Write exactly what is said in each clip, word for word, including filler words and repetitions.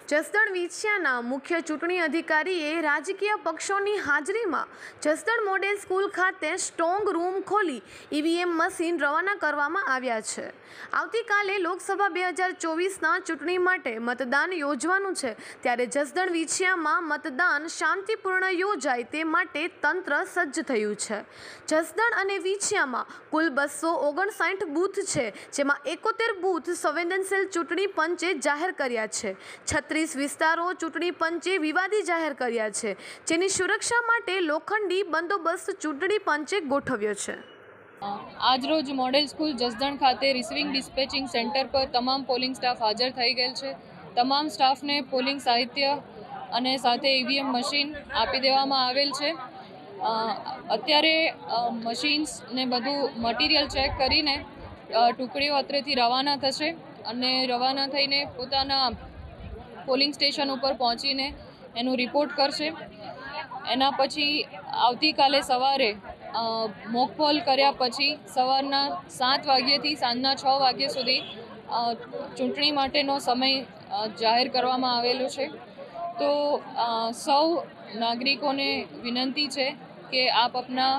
જસદણ વિછિયાના મુખ્ય ચૂંટણી અધિકારીએ રાજકીય પક્ષોની હાજરીમાં જસદણ મોડેલ સ્કૂલ ખાતે સ્ટ્રોંગ રૂમ ખોલી ઈવીએમ મશીન રવાના કરવામાં આવ્યા છે। આવતીકાલે લોકસભા બે હજાર ચોવીસના ચૂંટણી માટે મતદાન યોજવાનું છે, ત્યારે જસદણ વિછિયામાં મતદાન શાંતિપૂર્ણ યોજાય તે માટે તંત્ર સજ્જ થયું છે। જસદણ અને વિછિયામાં કુલ બસો ઓગણસાઠ બૂથ છે, જેમાં એકોતેર બૂથ સંવેદનશીલ ચૂંટણી પંચે જાહેર કર્યા છે। છત્રીસ વિસ્તારો ચૂંટણી પંચે વિવાદી જાહેર કર્યા છે, જેની સુરક્ષા માટે લોખંડી બંદોબસ્ત ચૂંટણી પંચે ગોઠવ્યો છે। આજરોજ મોડેલ સ્કૂલ જસદણ ખાતે રિસીવિંગ ડિસ્પેચિંગ સેન્ટર પર તમામ પોલિંગ સ્ટાફ હાજર થઈ ગયેલ છે। તમામ સ્ટાફને પોલિંગ સાહિત્ય અને સાથે ઈવીએમ મશીન આપી દેવામાં આવેલ છે। અત્યારે મશીન્સ ને બધું મટીરિયલ ચેક કરીને ટુકડીઓ અત્રેથી રવાના થશે અને રવાના થઈને પોતાના પોલિંગ સ્ટેશન ઉપર પહોંચીને એનું રિપોર્ટ કરશે। એના પછી આવતીકાલે સવારે મોક પોલ કર્યા પછી સવારના સાત વાગ્યાથી સાંજના છ વાગ્યા સુધી ચૂંટણી માટેનો સમય જાહેર કરવામાં આવેલો છે। તો સૌ નાગરિકોને વિનંતી છે કે આપ આપના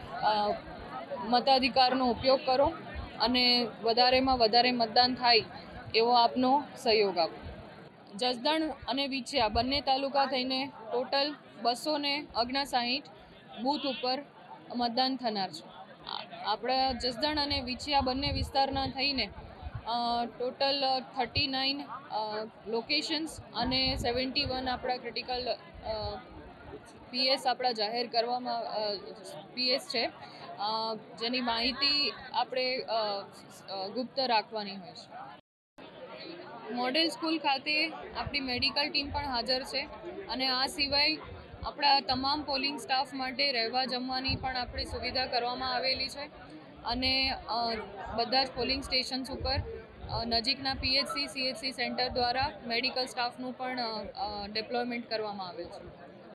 મતાધિકારનો ઉપયોગ કરો અને વધારેમાં વધારે મતદાન થાય એવો આપનો સહયોગ આપો। જસદણ અને વિછિયા બંને તાલુકા થઈને ટોટલ બસો ને ઓગણસાઠ બૂથ ઉપર મતદાન થનાર છે। આપણા જસદણ અને વિછિયા બંને વિસ્તારના થઈને ટોટલ થર્ટી નાઇન લોકેશન્સ અને સેવન્ટી વન આપણા ક્રિટિકલ પીએસ આપણા જાહેર કરવામાં પીએસ છે, જેની માહિતી આપણે ગુપ્ત રાખવાની હોય છે। મોડેલ સ્કૂલ ખાતે આપણી મેડિકલ ટીમ પણ હાજર છે અને આ સિવાય આપણા તમામ પોલિંગ સ્ટાફ માટે રહેવા જમવાની પણ આપણી સુવિધા કરવામાં આવેલી છે અને બધા જ પોલિંગ સ્ટેશન્સ ઉપર નજીકના પીએચસી સીએચસી સેન્ટર દ્વારા મેડિકલ સ્ટાફનું પણ ડિપ્લોયમેન્ટ કરવામાં આવેલ છે।